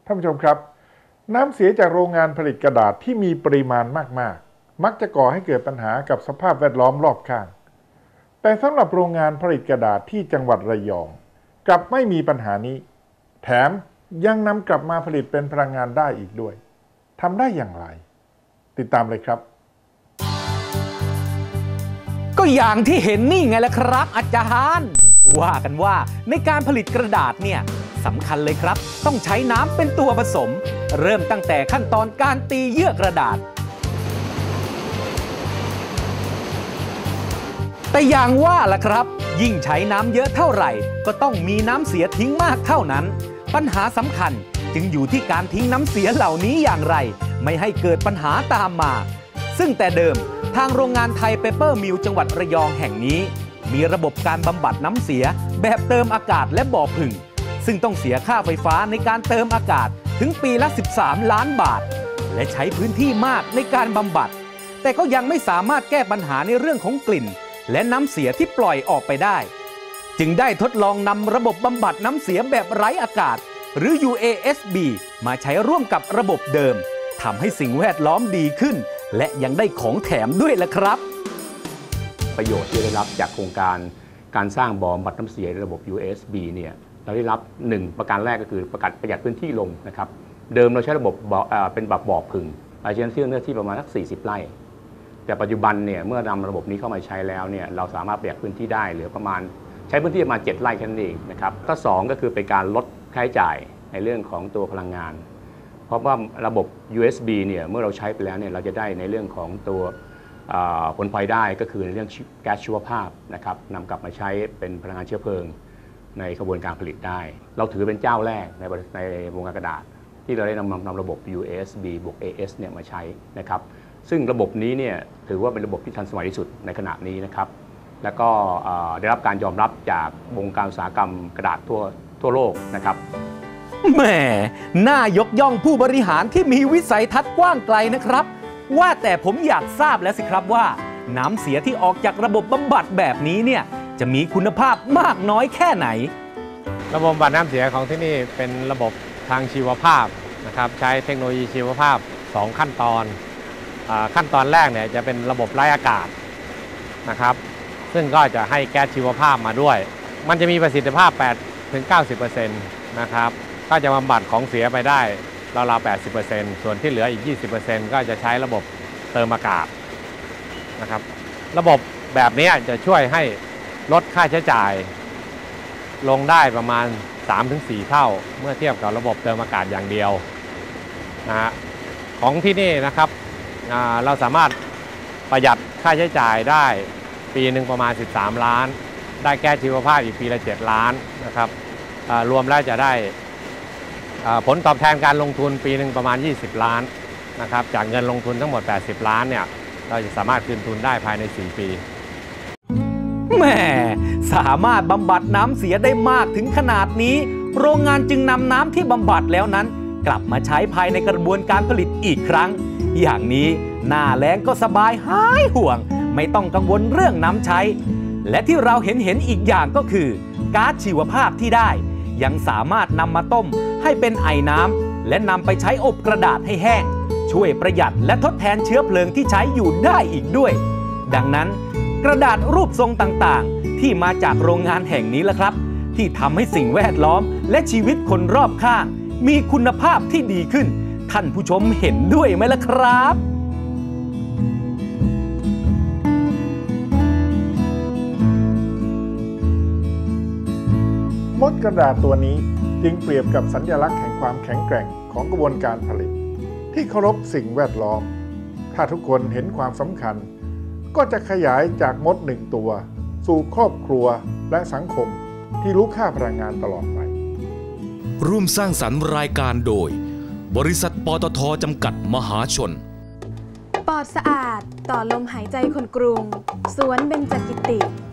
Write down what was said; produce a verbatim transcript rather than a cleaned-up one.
ท่านผู้ชมครับน้ำเสียจากโรงงานผลิตกระดาษที่มีปริมาณมากๆมักจะก่อให้เกิดปัญหากับสภาพแวดล้อมรอบข้างแต่สำหรับโรงงานผลิตกระดาษที่จังหวัดระยองกลับไม่มีปัญหานี้แถมยังนำกลับมาผลิตเป็นพลังงานได้อีกด้วยทำได้อย่างไรติดตามเลยครับก็อย่างที่เห็นนี่ไงแหละครับอาจารย์ว่ากันว่าในการผลิตกระดาษเนี่ยสำคัญเลยครับต้องใช้น้ำเป็นตัวผสมเริ่มตั้งแต่ขั้นตอนการตีเยื่อกระดาษแต่อย่างว่าล่ะครับยิ่งใช้น้ำเยอะเท่าไหร่ก็ต้องมีน้ำเสียทิ้งมากเท่านั้นปัญหาสำคัญจึงอยู่ที่การทิ้งน้ำเสียเหล่านี้อย่างไรไม่ให้เกิดปัญหาตามมาซึ่งแต่เดิมทางโรงงานไทยเปเปอร์มิลจังหวัดระยองแห่งนี้มีระบบการบำบัดน้ำเสียแบบเติมอากาศและบ่อผึ่งซึ่งต้องเสียค่าไฟฟ้าในการเติมอากาศถึงปีละสิบสามล้านบาทและใช้พื้นที่มากในการบำบัดแต่ก็ยังไม่สามารถแก้ปัญหาในเรื่องของกลิ่นและน้ำเสียที่ปล่อยออกไปได้จึงได้ทดลองนำระบบบำบัดน้ำเสียแบบไร้อากาศหรือ ยู เอ เอส บี มาใช้ร่วมกับระบบเดิมทำให้สิ่งแวดล้อมดีขึ้นและยังได้ของแถมด้วยล่ะครับประโยชน์ที่ได้รับจากโครงการการสร้างบ่อบำบัดน้ำเสียในระบบ ยู เอ เอส บี เนี่ยเราได้รับหนึ่งประการแรกก็คือประหยัดพื้นที่ลงนะครับเดิมเราใช้ระบบเป็นแบบบ่อผึ่งอาจจะเชื่อเนื้อที่ประมาณสักสี่สิบไร่แต่ปัจจุบันเนี่ยเมื่อนำระบบนี้เข้ามาใช้แล้วเนี่ยเราสามารถประหยัดพื้นที่ได้เหลือประมาณใช้พื้นที่ประมาณเจ็ดไร่แค่นั้นเองนะครับข้อสองก็คือเป็นการลดค่าใช้จ่ายในเรื่องของตัวพลังงานเพราะว่าระบบ ยู เอส บี เนี่ยเมื่อเราใช้ไปแล้วเนี่ยเราจะได้ในเรื่องของตัวผลพลอยได้ก็คือในเรื่องแก๊สชีวภาพนะครับนำกลับมาใช้เป็นพลังงานเชื้อเพลิงในกระบวนการผลิตได้เราถือเป็นเจ้าแรกในในวงการกระดาษที่เราได้นำนำระบบ ยู เอ เอส บี บวก เอ เอส เนี่ยมาใช้นะครับซึ่งระบบนี้เนี่ยถือว่าเป็นระบบที่ทันสมัยที่สุดในขณะนี้นะครับแล้วก็ได้รับการยอมรับจากวงการอุตสาหกรรมกระดาษทั่วทั่วโลกนะครับแหมน่ายกย่องผู้บริหารที่มีวิสัยทัศน์กว้างไกลนะครับว่าแต่ผมอยากทราบแล้วสิครับว่าน้ำเสียที่ออกจากระบบบำบัดแบบนี้เนี่ยจะมีคุณภาพมากน้อยแค่ไหนระบบบำบัดน้ำเสียของที่นี่เป็นระบบทางชีวภาพนะครับใช้เทคโนโลยีชีวภาพสองขั้นตอนขั้นตอนแรกเนี่ยจะเป็นระบบไร้อากาศนะครับซึ่งก็จะให้แก๊สชีวภาพมาด้วยมันจะมีประสิทธิภาพ แปดถึงเก้าสิบเปอร์เซ็นต์ นะครับก็จะบำบัดของเสียไปได้ราวๆ แปดสิบเปอร์เซ็นต์ ส่วนที่เหลืออีก ยี่สิบเปอร์เซ็นต์ ก็จะใช้ระบบเติมอากาศนะครับระบบแบบนี้จะช่วยให้ลดค่าใช้จ่ายลงได้ประมาณ สามถึงสี่ เท่าเมื่อเทียบกับระบบเติมอากาศอย่างเดียวนะฮะของที่นี่นะครับเราสามารถประหยัดค่าใช้จ่ายได้ปีหนึ่งประมาณสิบสามล้านได้แก๊สชีวภาพอีกปีละเจ็ดล้านนะครับรวมแล้วจะได้ผลตอบแทนการลงทุนปีหนึ่งประมาณยี่สิบล้านนะครับจากเงินลงทุนทั้งหมดแปดสิบล้านเนี่ยเราจะสามารถคืนทุนได้ภายในสี่ปีแหมสามารถบำบัดน้ำเสียได้มากถึงขนาดนี้โรงงานจึงนำน้ำที่บำบัดแล้วนั้นกลับมาใช้ภายในกระบวนการผลิตอีกครั้งอย่างนี้หน้าแล้งก็สบายหายห่วงไม่ต้องกังวลเรื่องน้ำใช้และที่เราเห็นเห็นอีกอย่างก็คือก๊าซชีวภาพที่ได้ยังสามารถนำมาต้มให้เป็นไอน้ำและนำไปใช้อบกระดาษให้แห้งช่วยประหยัดและทดแทนเชื้อเพลิงที่ใช้อยู่ได้อีกด้วยดังนั้นกระดาษรูปทรงต่างๆที่มาจากโรงงานแห่งนี้ล่ะครับที่ทำให้สิ่งแวดล้อมและชีวิตคนรอบข้างมีคุณภาพที่ดีขึ้นท่านผู้ชมเห็นด้วยไหมล่ะครับมดกระดาษตัวนี้จึงเปรียบกับสัญลักษณ์แห่งความแข็งแกร่งของกระบวนการผลิตที่เคารพสิ่งแวดล้อมถ้าทุกคนเห็นความสำคัญก็จะขยายจากมดหนึ่งตัวสู่ครอบครัวและสังคมที่รู้ค่าพลังงานตลอดไปร่วมสร้างสรรค์รายการโดยบริษัทปตท.จำกัดมหาชนปอดสะอาดต่อลมหายใจคนกรุงสวนเบญจกิติ